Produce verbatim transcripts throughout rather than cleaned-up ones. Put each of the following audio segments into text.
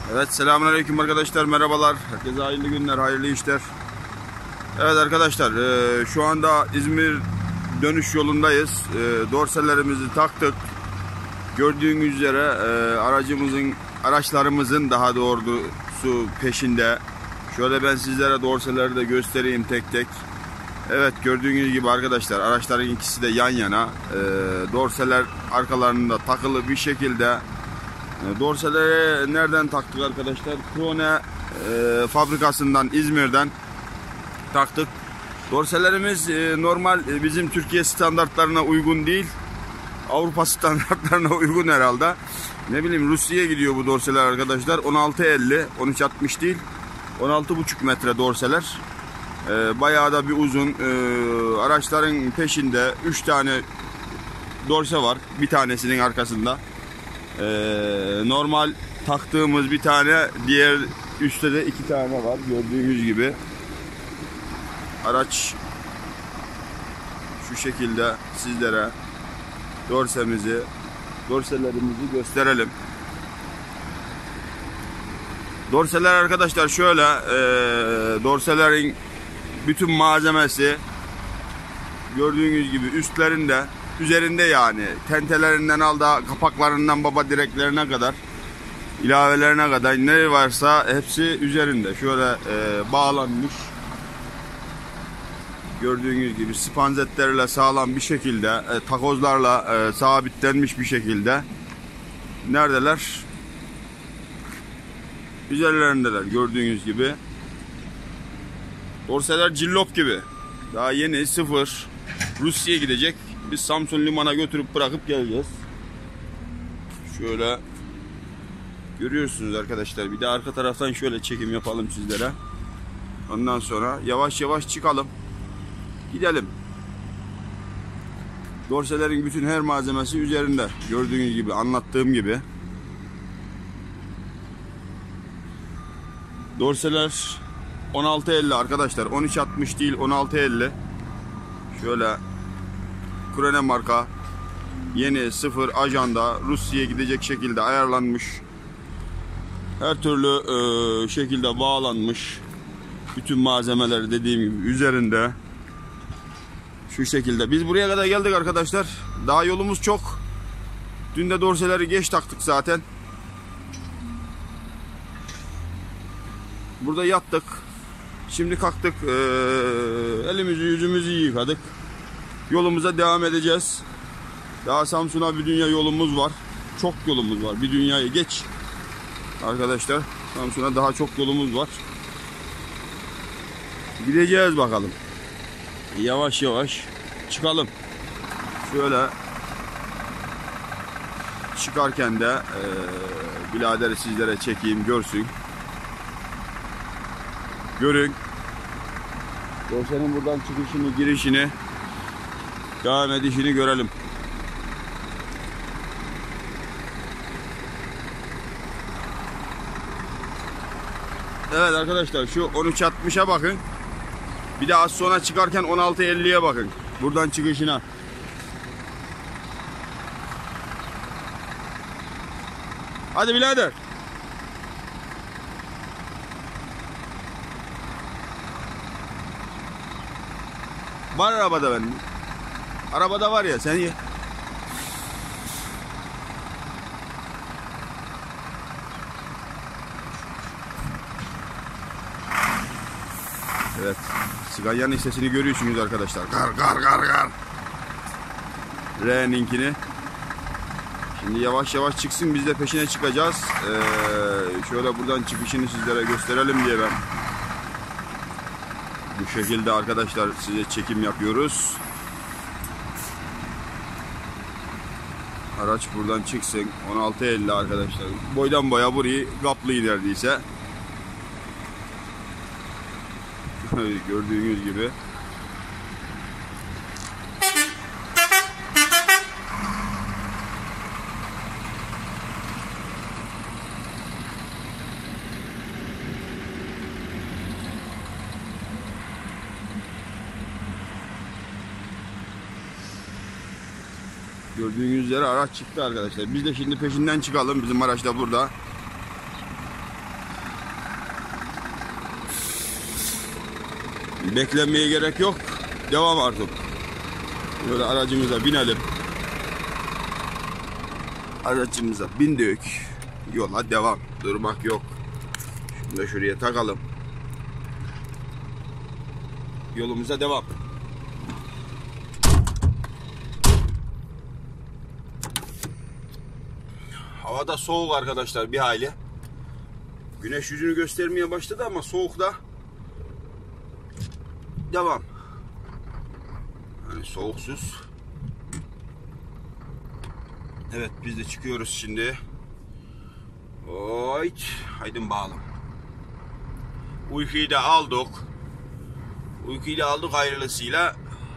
Evet, selamünaleyküm arkadaşlar, merhabalar. Herkese hayırlı günler, hayırlı işler. Evet arkadaşlar, e, şu anda İzmir dönüş yolundayız. E, dorselerimizi taktık. Gördüğünüz üzere e, aracımızın, araçlarımızın daha doğrusu peşinde. Şöyle ben sizlere dorseleri de göstereyim tek tek. Evet, gördüğünüz gibi arkadaşlar, araçların ikisi de yan yana. E, dorseler arkalarında takılı bir şekilde. Dorseleri nereden taktık arkadaşlar? Krone e, fabrikasından, İzmir'den taktık. Dorselerimiz e, normal e, bizim Türkiye standartlarına uygun değil. Avrupa standartlarına uygun herhalde. Ne bileyim, Rusya'ya gidiyor bu dorseler arkadaşlar. on altı elli, on üç altmış değil. on altı buçuk metre dorseler. E, bayağı da bir uzun. E, araçların peşinde üç tane dorse var. Bir tanesinin arkasında. Ee, normal taktığımız bir tane, diğer üstte de iki tane var gördüğünüz gibi. Araç şu şekilde, sizlere dorsemizi, dorselerimizi gösterelim. Dorseler arkadaşlar şöyle, e, dorselerin bütün malzemesi gördüğünüz gibi üstlerinde, üzerinde yani. Tentelerinden al da kapaklarından baba direklerine kadar, ilavelerine kadar ne varsa hepsi üzerinde. Şöyle e, bağlanmış. Gördüğünüz gibi spanzetlerle sağlam bir şekilde, e, takozlarla e, sabitlenmiş bir şekilde. Neredeler? Üzerlerindeler gördüğünüz gibi. Dorseler cillop gibi. Daha yeni, sıfır. Rusya'ya gidecek. Biz Samsun limana götürüp bırakıp geleceğiz. Şöyle görüyorsunuz arkadaşlar. Bir de arka taraftan şöyle çekim yapalım sizlere. Ondan sonra yavaş yavaş çıkalım. Gidelim. Dorselerin bütün her malzemesi üzerinde. Gördüğünüz gibi, anlattığım gibi. Dorseler on altı elli arkadaşlar. on üç altmış değil, on altı elli. Şöyle Krone marka, yeni sıfır ajanda, Rusya'ya gidecek şekilde ayarlanmış. Her türlü e, şekilde bağlanmış. Bütün malzemeleri dediğim gibi üzerinde. Şu şekilde. Biz buraya kadar geldik arkadaşlar. Daha yolumuz çok. Dün de dorseleri geç taktık zaten. Burada yattık. Şimdi kalktık. E, elimizi yüzümüzü yıkadık. Yolumuza devam edeceğiz. Daha Samsun'a bir dünya yolumuz var. Çok yolumuz var. Bir dünyayı geç. Arkadaşlar, Samsun'a daha çok yolumuz var. Gideceğiz bakalım. Yavaş yavaş çıkalım. Şöyle çıkarken de e, biraderi sizlere çekeyim, görsün. Görün. Dorsenin buradan çıkışını, girişini, devam edişini görelim. Evet arkadaşlar, şu on üç altmışa bakın. Bir de az sonra çıkarken on altı elliye bakın. Buradan çıkışına. Hadi birader. Var arabada benim. Arabada var ya, sen ye. Evet. Siganyanın sesini görüyorsunuz arkadaşlar. Gar gar gar gar. R'ninkini. Şimdi yavaş yavaş çıksın, biz de peşine çıkacağız. Ee, şöyle buradan çıkışını sizlere gösterelim diye ben bu şekilde arkadaşlar size çekim yapıyoruz. Araç buradan çıksın. on altı elli arkadaşlar. Boydan boya burayı kaplıyor neredeyse. Gördüğünüz gibi. Gördüğünüz üzere araç çıktı arkadaşlar. Biz de şimdi peşinden çıkalım. Bizim araç da burada. Beklenmeye gerek yok. Devam artık. Böyle aracımıza binelim. Aracımıza bindik. Yola devam. Durmak yok. Şunu da şuraya takalım. Yolumuza devam. Havada soğuk arkadaşlar bir hayli. Güneş yüzünü göstermeye başladı ama soğukta devam. Yani soğuksuz. Evet, biz de çıkıyoruz şimdi. Oyt, haydi bakalım. Uykuyu da aldık. Uykuyu da aldık hayırlısıyla.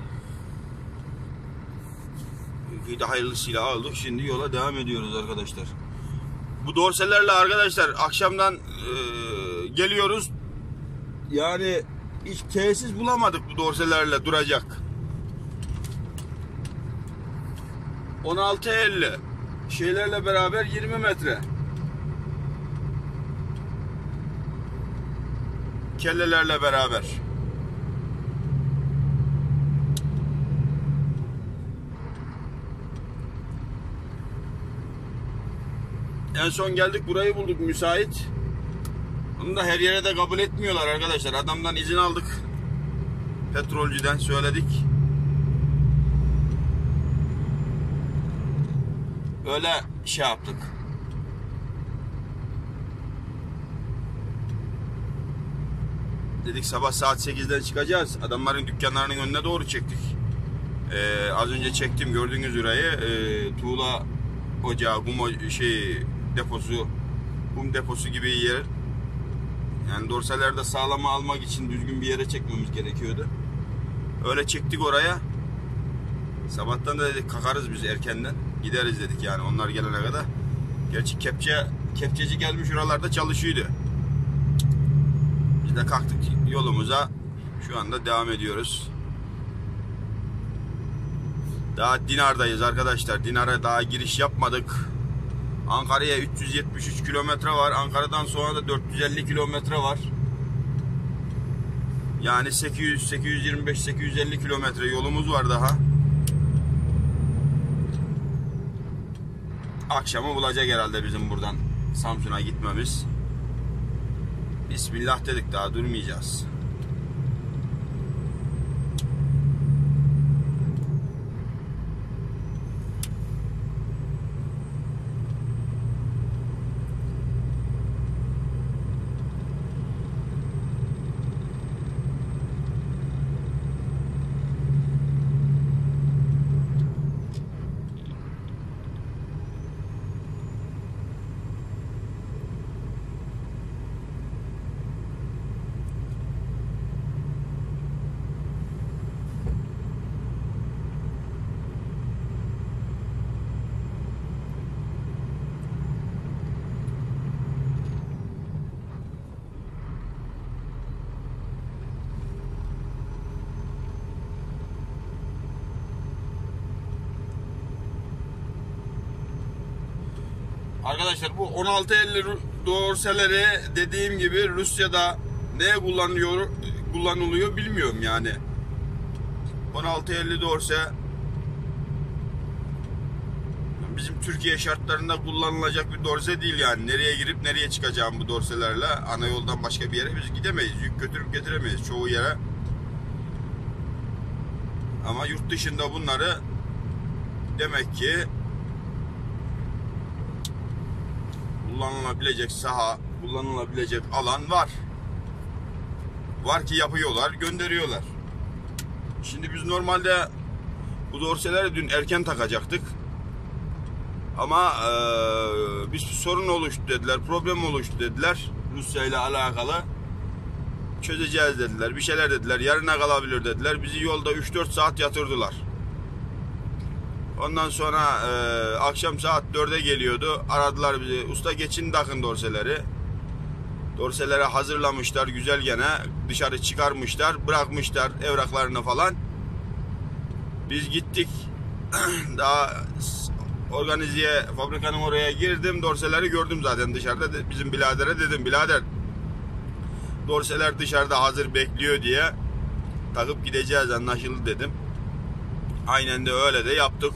Uykuyu da hayırlısıyla aldık. Şimdi yola devam ediyoruz arkadaşlar. Bu dorselerle arkadaşlar akşamdan e, geliyoruz. Yani hiç tesis bulamadık bu dorselerle duracak. on altı elli şeylerle beraber yirmi metre. Kellelerle beraber. En son geldik, burayı bulduk müsait. Bunu da her yere de kabul etmiyorlar arkadaşlar. Adamdan izin aldık. Petrolcüden söyledik. Öyle şey yaptık. Dedik sabah saat sekizden çıkacağız. Adamların dükkanlarının önüne doğru çektik. Ee, az önce çektim, gördüğünüz üzere e, tuğla ocağı, kum şey deposu, kum deposu gibi yer. Yani dorselerde sağlama almak için düzgün bir yere çekmemiz gerekiyordu. Öyle çektik oraya. Sabahtan da dedik kalkarız biz erkenden. Gideriz dedik yani onlar gelene kadar. Gerçi kepçe kepçeci gelmiş oralarda çalışıyordu. Biz de kalktık yolumuza. Şu anda devam ediyoruz. Daha Dinar'dayız arkadaşlar. Dinar'a daha giriş yapmadık. Ankara'ya üç yüz yetmiş üç kilometre var. Ankara'dan sonra da dört yüz elli kilometre var. Yani sekiz yüz, sekiz yüz yirmi beş, sekiz yüz elli kilometre yolumuz var daha. Akşamı bulacak herhalde bizim buradan Samsun'a gitmemiz. Bismillah dedik, daha durmayacağız. Arkadaşlar bu on altı elli dorseleri dediğim gibi Rusya'da neye kullanılıyor kullanılıyor bilmiyorum yani. on altı elli dorse bizim Türkiye şartlarında kullanılacak bir dorse değil yani. Nereye girip nereye çıkacağım bu dorselerle? Ana yoldan başka bir yere biz gidemeyiz. Yük götürüp getiremeyiz çoğu yere. Ama yurt dışında bunları demek ki kullanılabilecek saha, kullanılabilecek alan var. Var ki yapıyorlar, gönderiyorlar. Şimdi biz normalde bu dorseleri dün erken takacaktık. Ama e, bir sorun oluştu dediler, problem oluştu dediler. Rusya ile alakalı. Çözeceğiz dediler, bir şeyler dediler, yarına kalabilir dediler. Bizi yolda üç dört saat yatırdılar. Ondan sonra e, akşam saat dörde geliyordu. Aradılar bizi. Usta geçin takın dorseleri. Dorselere hazırlamışlar güzel gene. Dışarı çıkarmışlar. Bırakmışlar evraklarını falan. Biz gittik. Daha organizeye, fabrikanın oraya girdim. Dorseleri gördüm zaten dışarıda. Bizim biradere dedim. Birader, dorseler dışarıda hazır bekliyor diye. takıp gideceğiz, anlaşıldı dedim. Aynen de öyle de yaptık.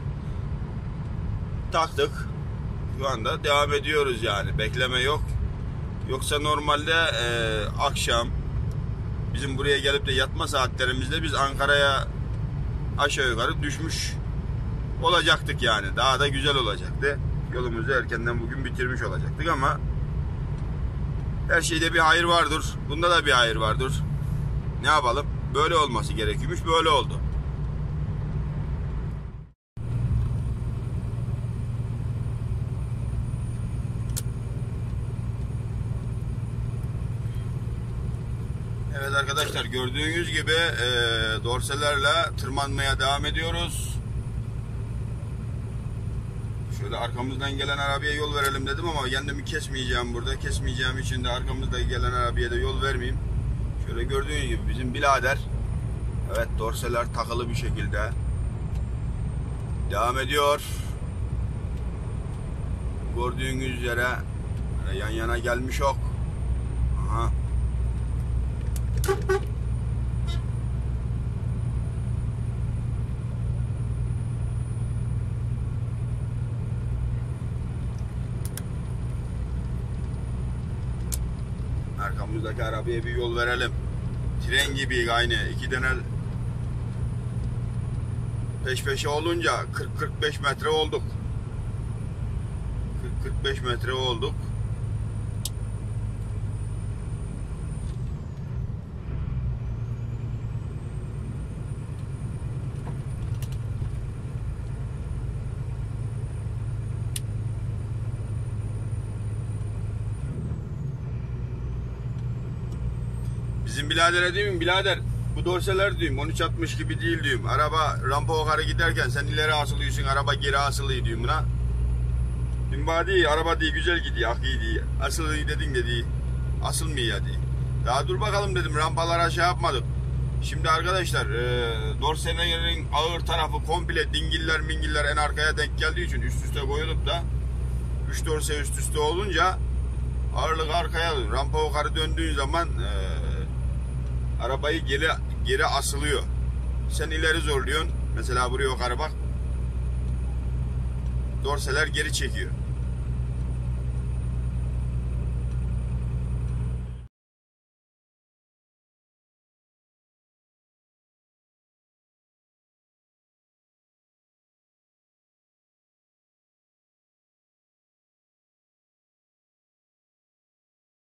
Taktık. Şu anda devam ediyoruz yani. Bekleme yok. Yoksa normalde e, akşam bizim buraya gelip de yatma saatlerimizde biz Ankara'ya aşağı yukarı düşmüş olacaktık yani. Daha da güzel olacaktı. Yolumuzu erkenden bugün bitirmiş olacaktık ama her şeyde bir hayır vardır. Bunda da bir hayır vardır. Ne yapalım? Böyle olması gerekiyormuş. Böyle oldu. Evet arkadaşlar, gördüğünüz gibi e, dorselerle tırmanmaya devam ediyoruz. Şöyle arkamızdan gelen arabaya yol verelim dedim ama kendimi kesmeyeceğim burada. Kesmeyeceğim için de arkamızdaki gelen arabaya da yol vermeyeyim. Şöyle gördüğünüz gibi bizim birader, evet, dorseler takılı bir şekilde devam ediyor. Gördüğünüz üzere yan yana gelmiş ok. Aha. Arkamızdaki arabaya bir yol verelim. Tren gibi aynı. İki tane peş peşe olunca kırk kırk beş metre olduk. kırk kırk beş metre olduk. Bizim biradere diyeyim, birader bu dorseler diyeyim on üç altmış gibi değil diyeyim. Araba rampa yukarı giderken sen ileri asılıyorsun, araba geri asılıyor diyeyim buna. Dün bana değil, araba değil güzel gidiyor, akıyor diye. Asılıyor dedin de değil, asılmıyor diye. Daha dur bakalım dedim, rampalara şey yapmadık. Şimdi arkadaşlar e, dorselerin ağır tarafı komple dingiller mingiller en arkaya denk geldiği için üst üste koyulup da üç dorse üst üste olunca ağırlık arkaya, rampa yukarı döndüğün zaman e, arabayı geri geri asılıyor. Sen ileri zorluyorsun. Mesela buraya yukarı bak. Dorseler geri çekiyor.